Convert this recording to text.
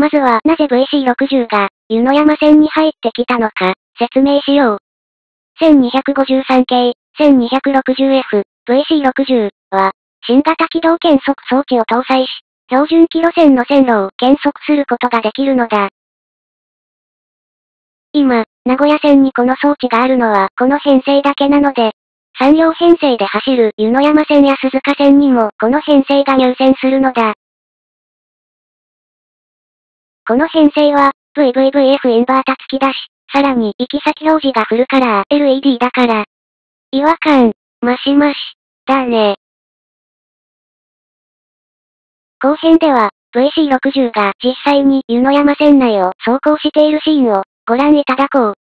まずはなぜ VC60 が湯野山線に入ってきたのか説明しよう。1253系、1260F、VC60 は新型軌道検測装置を搭載し、標準キロ線の線路を検測することができるのだ。今、名古屋線にこの装置があるのはこの編成だけなので、3両編成で走る湯野山線や鈴鹿線にもこの編成が入線するのだ。この編成は、VVVF インバータ付きだし、さらに行き先表示がフルカラー LED だから、違和感、マシマシ、だね。後編では、VC60 が実際に湯野山線内を走行しているシーンをご覧いただこう。